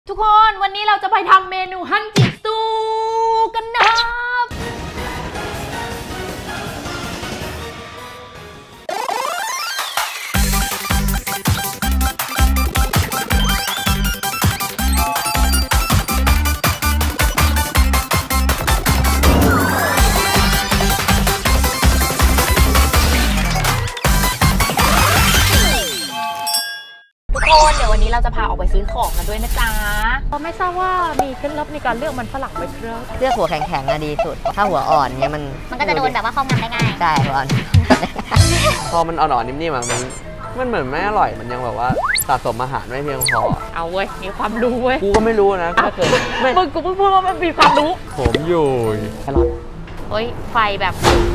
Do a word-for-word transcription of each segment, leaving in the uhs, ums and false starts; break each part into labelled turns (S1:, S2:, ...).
S1: ทุกคนวันนี้เราจะไปทำเมนูฮันจิซูกันนะครับเดี๋ยววันนี้เราจะพาออกไปซื้อของกันด้วยนะจ๊ะเราไม่ทราบว่ามีเคล็ดลับในการเลือกมันฝรั่งไหมครับ
S2: เลือกหัวแข็งๆอะดีสุดถ้าหัวอ่อนเนี้ยมัน
S3: มันก็จะโดนแบบว่าเข้างานได้ง่าย
S2: ใช่หัวอ่อน
S4: พอมันอ่อนๆนิ่มๆมันมันเหมือนไม่อร่อยมันยังแบบว่าสะสมอาหารไม่เพียงพอ
S1: เอาเว้ยมีความรู้เว้ย
S4: กูก็ไม่รู้นะถ้าเกิด
S1: มึงกูเพิ่งพูดว่ามันมีความรู้
S4: ผมอยู่แครอท
S1: เฮ้ยไฟแบบ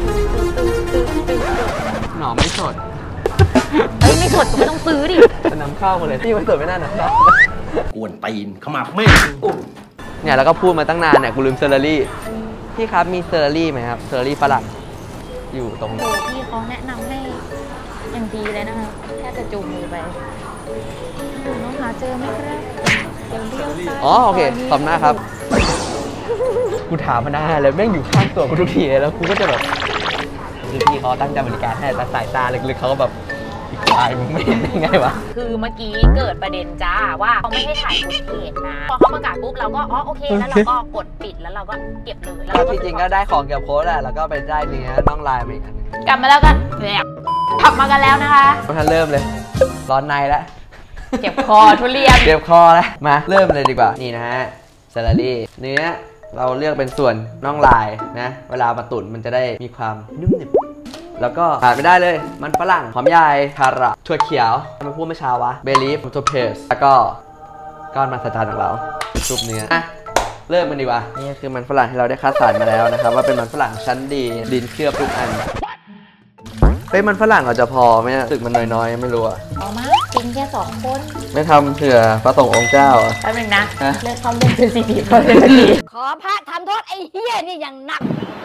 S4: หน่อไม่สด
S1: เฮ้ยไม่สดก็ไม่ต้องซื้อดิ
S4: จะนำเข้ามาเลยที่ไม่สดไม่น่าหนัก
S5: กวนตีนเข้ามาแม่
S4: เนี่ยแล้วก็พูดมาตั้งนานเนี่ยกูลืมเซอร์รี่พี่ครับมีเซอร์รี่ไหมครับเซอร์รี่ฝรั่งอยู่ตรงนี้
S1: โอ้พี่เขาแนะนำให้อย่างดีเลยนะคะแค่จะจูงมือไปน้องหาเจอไหมครับเดี๋ยวเลี้ยวซ้าย
S4: อ๋อโอเคขอบหน้าครับกูถามมาได้เลยแม่งอยู่ข้างตัวกูทุกทีแล้วกูก็จะแบบคือพี่เขาตั้งใจบริการให้แต่สายตาลึกๆเขาก็แบบตายมึงไม่เห็นได้ไงวะ
S1: คือเมื่อกี้เกิดประเด็นจ้าว่าเขาไม่ให้ถ่ายฟุตเทจนะพอเขาประกาศปุ๊บเราก็อ๋อโอเคแล้วเราก็กดปิดแล้วเราก็เก็บเลย
S4: แล้วจริงๆก็ได้ของเกี่ยวกับโค้ดแหละแล้วก็ไปได้เนื้อน้องลายมาอีกอัน
S1: กลับมาแล้วกันเนี่ยขับมากันแล้วนะคะ
S4: ท่านเริ่มเลยร้อนในแล้ว
S1: เจ็บคอทุเรียน
S4: เจ็บคอแล้วมาเริ่มเลยดีกว่านี่นะฮะซาลารี่เนื้อเราเลือกเป็นส่วนน่องลายนะเวลามาตุ๋นมันจะได้มีความนุ่มหนึบแล้วก็ขาดไม่ได้เลยมันฝรั่งหอมใหญ่คาระถั่วเขียวทำไมพูดไม่ช้าวะเบลีฟโทเพสแล้วก็ก้อนมันสตาร์ของเราซุปเนื้ออ่ะเริ่มกันดีกว่านี่คือมันฝรั่งที่เราได้คัดสรรมาแล้วนะครับว่าเป็นมันฝรั่งชั้นดีดินเคลือบทุกอันเฮ้ยมันฝรั่งเราจะพอไหมตึกมันน้อยๆไม่รู้อะ
S1: เอามากินแค่สองคน
S4: ไม่ทำเผื่อพระสงฆ์องค์เจ้าอ่ะ
S1: แป๊บนึงนะเลิกทำเรื่องเซนซิทีฟก่อนเลยที
S3: ขอพระทำโทษไอ้เหี้ยนี่อย่างหนัก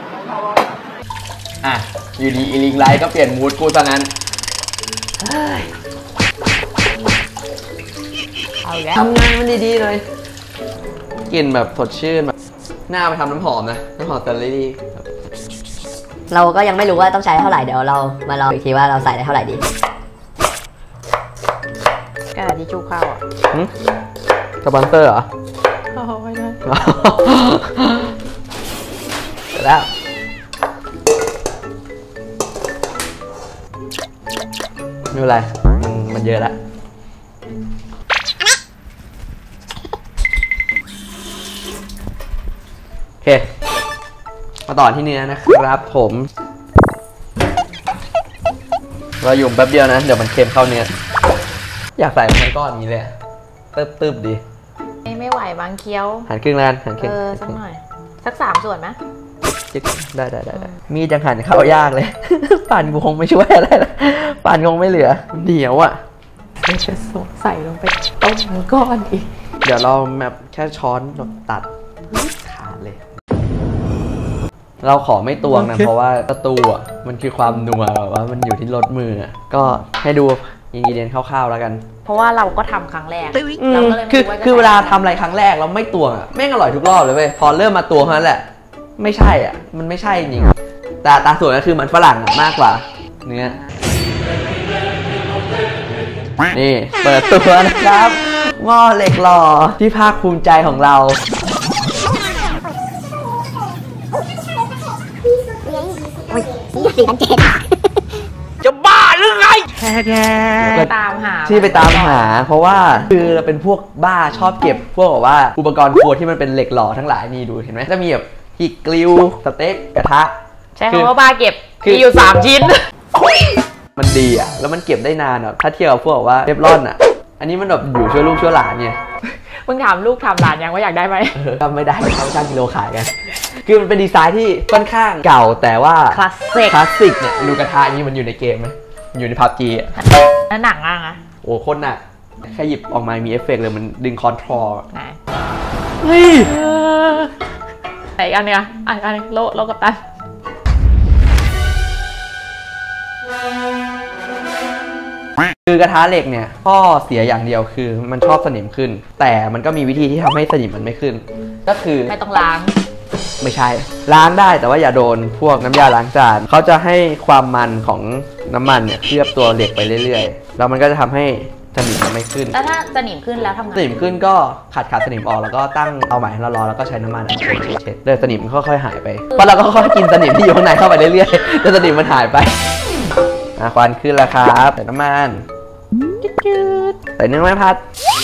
S4: อ่ะอยู่ดีอีลิงไลท์ก็เปลี่ยนมูดกูซะงั้น
S1: เอาแล้ว
S4: ทำงานมันดีๆเลยกลิ่นแบบสดชื่นแบบหน้าไปทำน้ำหอมนะน้ำหอมเตอร์ลี่
S2: เราก็ยังไม่รู้ว่าต้องใช้เท่าไหร่เดี๋ยวเรามาลองอีกทีว่าเราใส่ได้เท่าไหร่ดี
S1: กระดาษทิชชู่ข้าวอ่ะ
S4: สปอนเซอร์เหรอ
S1: ไม่ได้
S4: เสร็จแล้วไม่เป็นไรมันมันเยอะแล้วโอเคมาต่อที่เนื้อนะครับผมเราหยุ่มแป๊บเดียวนะเดี๋ยวมันเค็มเข้าเนื้ออยากใส่มันก้อนนี้เลยตึ๊บตึ๊บดี
S1: ไม่ไหวบางเคี้ยว
S4: หั่นครึ่งแล้วหั่นครึ่ง
S1: เออสักหน่อยสักสามส่วนไหม
S4: ได้ได้ได้มีจังหั่นเข้ายากเลยปั่นกูคงไม่ช่วยอะไรนะปั่นคงไม่เหลือเดี๋ยวอ่ะ
S1: ไม่ใช่ใส่ลงไปต้มก้อนอีก
S4: เดี๋ยวเราแบบแค่ช้อนตัดขาดเลยเราขอไม่ตวงนะเพราะว่าตะตูอ่ะมันคือความนัวแบบว่ามันอยู่ที่รสมือก็ให้ดูอินกิเดียนคร่าวๆแล้วกัน
S1: เพราะว่าเราก็ทำครั้งแรก
S4: เราก็เลยคือคือเวลาทำอะไรครั้งแรกเราไม่ตวงอ่ะแม่งอร่อยทุกรอบเลยเว้ยพอเริ่มมาตวงเท่านั้นแหละไม่ใช่อ่ะมันไม่ใช่จริงแต่ตาส่วนก็คือมันฝรั่งมากกว่าเนื้อนี่เปิดตัวนะครับหม้อเหล็กหล่อที่ภาคภูมิใจของเราจะบ้าหรือไง
S1: แค่ไปตามหา
S4: ที่ไปตามหาเพราะว่าคือเราเป็นพวกบ้าชอบเก็บพวกแบบว่าอุปกรณ์ครัวที่มันเป็นเหล็กหล่อทั้งหลายนี่ดูเห็นไหมจะมีแบบหิกกริลสเต็กกระทะ
S1: ใช่คำว่าบ้าเก็บมีอยู่สามชิ้น
S4: มันดีอ่ะแล้วมันเก็บได้นานอ่ะถ้าเทียบกับพวกว่าเทฟลอนอ่ะอันนี้มันแบบอยู่ช่วยลูกช่วยหลานเนี่ย
S1: มึงถามลูกถามหลานยังว่าอยากได้ไหม
S4: ก็ไม่ได้เขาจ้างกิโลขายกันคือมันเป็นดีไซน์ที่ค่อนข้างเก่าแต่ว่า
S1: คลาสสิก
S4: คลาสสิกเนี่ยดูกระทะนี้มันอยู่ในเกมไหมอยู่ในพับจีอ่ะ
S1: แล้วหนังอ่ะ
S4: โอ้คนหนักแค่หยิบออกมามีเอฟเฟกต์เลยมันดึงคอนโทรล
S1: ไหน
S4: เฮ้ย
S1: ไหนอันเนี้ยอันอันนี้โลโลกับตัน
S4: คืคือกระทะเหล็กเนี่ยข้อเสียอย่างเดียวคือมันชอบสนิมขึ้นแต่มันก็มีวิธีที่ทำให้สนิมมันไม่ขึ้นก็คือ
S1: ไม่ต้องล้าง
S4: ไม่ใช่ล้างได้แต่ว่าอย่าโดนพวกน้ำยาล้างจานเขาจะให้ความมันของน้ำมันเนี่ยเคลือบตัวเหล็กไปเรื่อยๆแล้วมันก็จะทำให้สนิมมันไม่ขึ้น
S1: แล้วถ้าสนิมขึ้นแล้วทำไง
S4: สนิมขึ้นก็ขัดขัดสนิมออกแล้วก็ตั้งเอาใหม่ให้ร้อนๆแล้วก็ใช้น้ำมันเช็ดเช็ดเดี๋ยวสนิมค่อยๆหายไปเพราะเราก็ค่อยๆกินสนิมที่อยู่ข้างในเข้าไปเรื่อยๆจนสนิมมันหายไปอ่ะควันขึ้นแล้วครับใส่น้ำมันจืดๆใส่เนื้อไม้พัด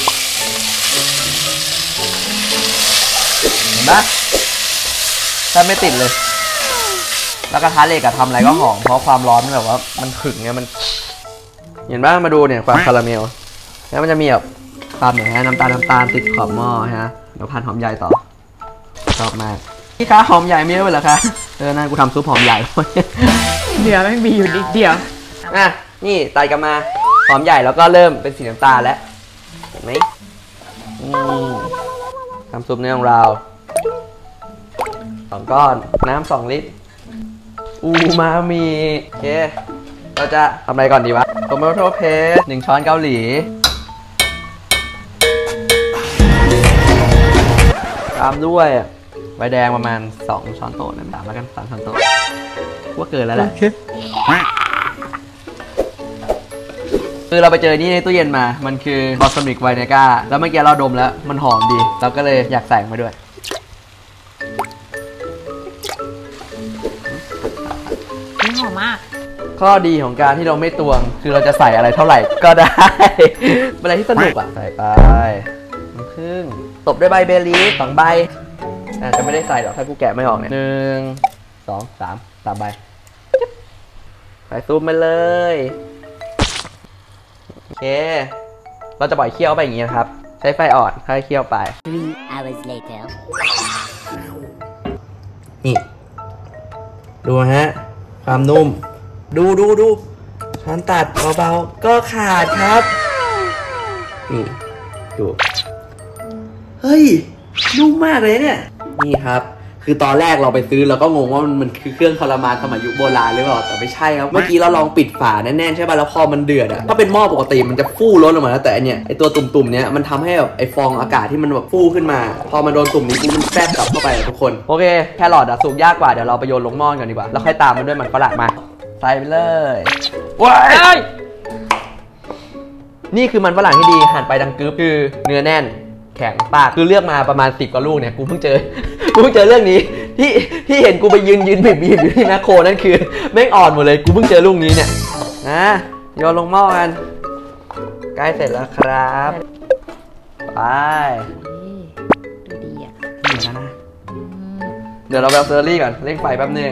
S4: เห็นปะถ้าไม่ติดเลยแล้วกระทะเหล็กอะทำอะไรก็หอมเพราะความร้อนมันแบบว่ามันขึงไงมันเห็นบ้างมาดูเนี่ยความคาราเมลแล้วมันจะมีแบบตามเนี่ยฮะน้ำตาลน้ำตาลติดขอบหม้อฮะเดี๋ยวผัดหอมใหญ่ต่อชอบมากพี่คะหอมใหญ่มีด้วยเหรอคะเออนั่นกูทำซุปหอมใหญ่
S1: เดี๋ยวไม่มีอยู่นิดเดียว
S4: อ่ะนี่ไต่กันมาหอมใหญ่แล้วก็เริ่มเป็นสีน้ำตาลแล้วเห็นไหมทำซุปเนื้อของเราสองก้อนน้ำสองลิตรอูมามิโอเคเราจะทำอะไรก่อนดีวะโทมัโตเพสหนึ่งช้อนเกาหลีตามด้วยใบแดงประมาณสองช้อนโต๊ะน้ำตาลแล้วกันสามช้อนโต๊ะว่าเกินแล้วแหละคือเราไปเจอนี่ในตู้เย็นมามันคือบอสมิกไวเนก้าแล้วเมื่อกี้เราดมแล้วมันหอมดีเราก็เลยอยากใส่มาด้วย
S1: หอมมาก
S4: ข้อดีของการที่เราไม่ตวงคือเราจะใส่อะไรเท่าไหร่ก็ได้เป็นอะไรที่สนุกอ่ะใส่ไปครึ่งตบด้วยใบเบลีฟสองใบอาจจะไม่ได้ใส่หรอกถ้ากูแกะไม่ออกเนี่ยหนึ่งสองสามสามใบใส่ซุปมาเลยโอเคเราจะปล่อยเคี่ยวไปอย่างนี้นะครับใช้ไฟอ่อนค่อยเคี่ยวไป
S3: three hours later
S4: นี่ดูฮะความนุ่มดูดูดูช้อนตัดเบาๆก็ขาดครับนี่ดูเฮ้ยนุ่มมากเลยเนี่ยนี่ครับคือตอนแรกเราไปซื้อเราก็งงว่ามันมันคือเครื่องทรมานสมัยยุคโบราณหรือเปล่าแต่ไม่ใช่ครับเมื่อกี้เราลองปิดฝาแน่นๆใช่ป่ะแล้วพอมันเดือดอ่ะถ้าเป็นหม้อปกติมันจะฟู่ล้นออกมาแล้วแต่อันเนี้ยไอตัวตุ่มๆเนี้ยมันทำให้แบบไอฟองอากาศที่มันแบบฟู่ขึ้นมาพอมันโดนตุ่มนี้มันแทรกกลับเข้าไปทุกคนโอเคแครอทอะสุกยากกว่าเดี๋ยวเราไปโยนลงหม้อกันดีกว่าแล้วค่อยตามมันด้วยมันฝรั่งมาใส่ไปเลยว้ายนี่คือมันฝรั่งที่ดีหั่นไปดังกึ๊บคือเนื้อแน่นแข็งปากคือเลือกมาประมาณสิบกว่าลูกเนี่ยกูเพิ่งเจอกูเพิ่งเจอเรื่องนี้ที่ที่เห็นกูไปยืนยืนบีบบีบอยู่ที่แมคโครนั่นคือแม่งอ่อนหมดเลยกูเพิ่งเจอลูกนี้เนี่ยนะโยนลงหม้อกันใกล้เสร็จแล้วครับไป
S1: ดูดีอ่ะ
S4: ดีแล้วนะเดี๋ยวเราไปเอาเซอร์รี่ก่อนเร่งไฟแป๊บนึง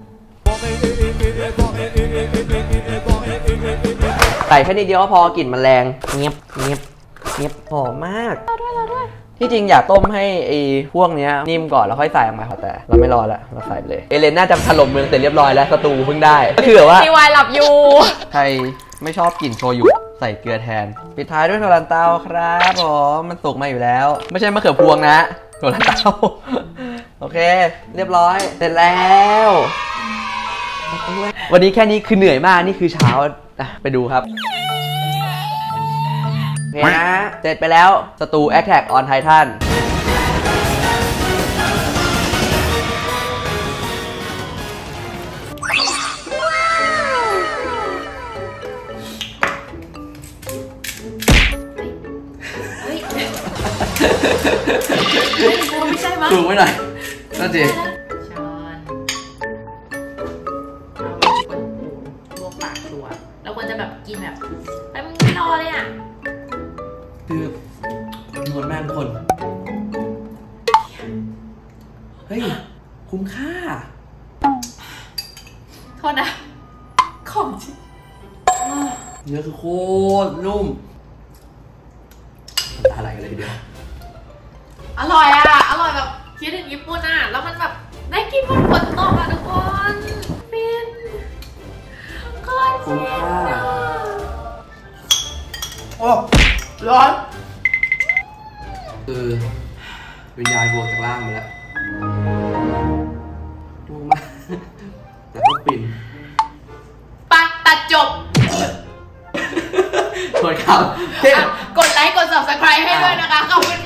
S4: ใส่แค่นิดเดียวก็พอกลิ่นมันแรงเงียบเงียบเงียบหอมมากที่จริงอยากต้มให้ไอ้พวกนี้นิ่มก่อนแล้วค่อยใส่ออกมาแต่เราไม่รอละเราใส่ไปเลยเอเลนน่าจะถล่มเมืองเสร็จเรียบร้อยแล้วสตูเพิ่งได้ก็คือแบบว่า
S1: ทีวายหลับอยู่
S4: ใครไม่ชอบกลิ่นโชยุใส่เกลือแทนปิดท้ายด้วยโทรันเตาครับผมมันสุกมาอยู่แล้วไม่ใช่มะเขือพวงนะโทรันเตาโอเคเรียบร้อยเสร็จแล้ววันนี้แค่นี้คือเหนื่อยมากนี่คือเช้าไปดูครับโอเคนะเสร็จไปแล้วสตู Attack on Titan
S1: ไม่ใช่มั้ง
S4: ถูกไหมหน่อยน่าจี
S1: ช้อนเอาไว้คนดูลวกปากตัวเราควรจะแบบกินแบบไปมึงไม่รอเลยอ่ะ
S4: คือนวลมากทุกคนเฮ้ยคุ้มค่า
S1: โทษนะของจริง
S4: เนื้อคือโคตรนุ่มอะไรกันเลยเดียว
S1: อร่อยอ่ะอร่อยแบบคิดถึงญี่ปุ่นอ่ะแล้วมันแบบได้กินมันฝนตกอ่ะทุกคนฟินก็
S4: คุ้มค่าโอ้
S1: ร้อน
S4: คือวิญญาณบวกจากล่างมาแล้วดูมากแต่ต้องปิ่น
S1: ปะตัดจบ
S4: ครับ
S1: กดไลค์กด ซับสไครบ์ ให้ด้วยนะคะขอบคุณ